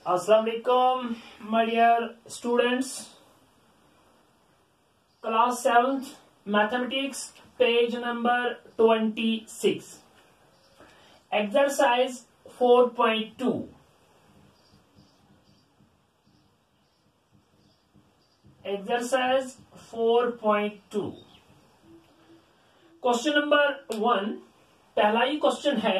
Assalamu alaikum, my dear students. Class 7th Mathematics, page number 26. Exercise 4.2. Exercise 4.2. Question number 1. पहला ही question है,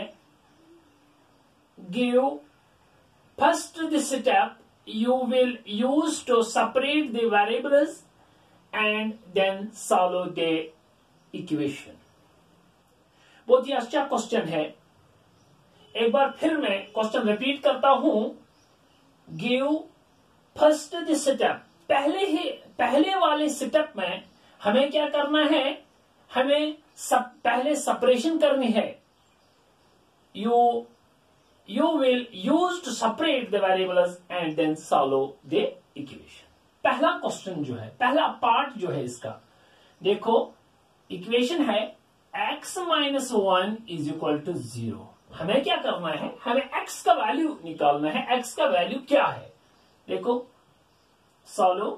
give first the step you will use to separate the variables and then solve the equation. बहुत ही अच्छा question है. एक बार फिर मैं question repeat करता हूं. Give first the step. पहले वाले स्टेप में हमें क्या करना है? हमें पहले सेपरेशन करनी है. You will use to separate the variables and then solve the equation. पहला क्वेश्चन जो है, पहला पार्ट जो है इसका, देखो इक्वेशन है x minus 1 is equal to 0. हमें क्या करना है? हमें x का वैल्यू निकालना है. x का वैल्यू क्या है? देखो सॉल्व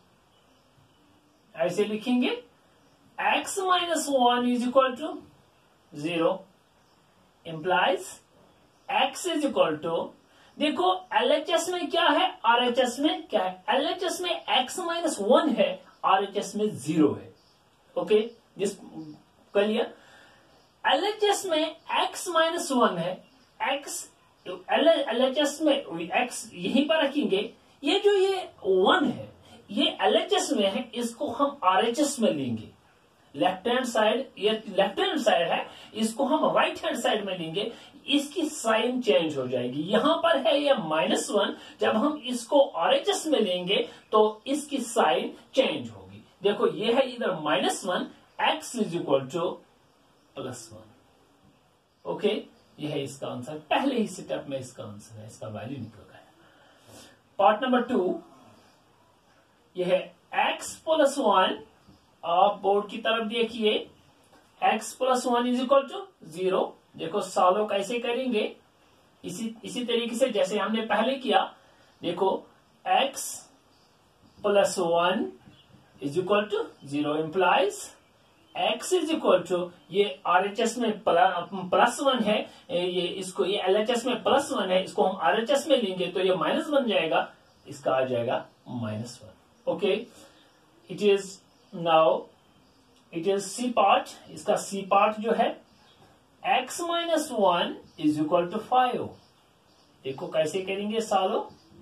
ऐसे लिखेंगे, x minus 1 is equal to 0 implies x is equal to, देखो LHS में क्या है, RHS में क्या है? LHS में x माइनस 1 है, RHS में 0 है. ओके, जिस क्लियर. LHS में x माइनस 1 है, x LHS में x यहीं पर रखेंगे. ये जो ये 1 है ये LHS में है, इसको हम RHS में लेंगे. लेफ्ट हैंड साइड, ये लेफ्ट हैंड साइड है, इसको हम राइट हैंड साइड में लेंगे. इसकी साइन चेंज हो जाएगी. यहां पर है ये -1, जब हम इसको RHS में लेंगे तो इसकी साइन चेंज होगी. देखो ये है इधर -1, x is equal to +1. Okay, ये है इसका आंसर. पहले ही स्टेप में इसका आंसर है, इसका वैल्यू निकल गया. पार्ट नंबर 2, ये है x + 1. आप बोर्ड की तरफ देखिए, x + 1 इज इक्वल टू 0. देखो सॉल्व कैसे करेंगे, इसी तरीके से जैसे हमने पहले किया. देखो x + 1 is equal to 0 implies x is equal to, ये RHS में +1 है, ये इसको ये LHS में +1 है, इसको हम RHS में लेंगे तो ये माइनस बन जाएगा, इसका आ जाएगा -1. Okay, it is now it is C part. इसका सी पार्ट जो है x minus 1 is equal to 5. देखो कैसे करेंगे solve.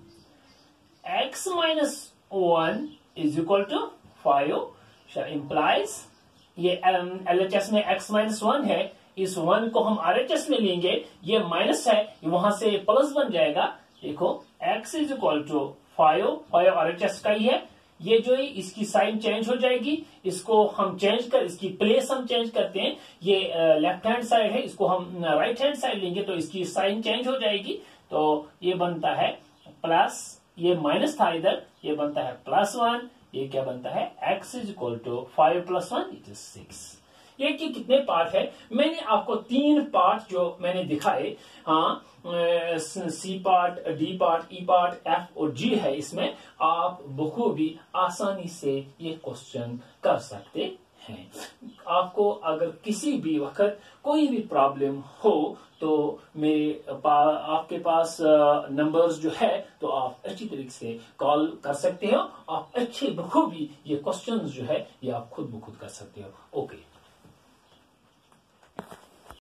x minus 1 is equal to 5 implies, ये LHS में x माइनस 1 है, इस 1 को हम RHS में लेंगे, ये माइनस है, वहां से प्लस बन जाएगा. देखो x is equal to 5 RHS का ही है. ये जो है इसकी साइन चेंज हो जाएगी, इसको हम चेंज कर, इसकी प्लेस हम चेंज करते हैं. ये लेफ्ट हैंड साइड है, इसको हम राइट हैंड साइड लेंगे तो इसकी साइन चेंज हो जाएगी. तो ये बनता है प्लस, ये माइनस था इधर, ये बनता है +1. ये क्या बनता है? x is equal to 5 + 1 it is 6. ये कि कितने पार्ट है? मैंने आपको 3 पार्ट जो मैंने दिखाए, हाँ, C part, D part, E part, F और जी है. इसमें आप बखूबी आसानी से ये क्वेश्चन कर सकते हैं. आपको अगर किसी भी वक्त कोई भी प्रॉब्लम हो तो आपके पास नंबर्स जो है, तो आप अच्छी तरीके से कॉल कर सकते हो. आप अच्छे बखूबी ये क्वेश्चंस जो है ये आप खुद ब खुद कर सकते हो. ओके.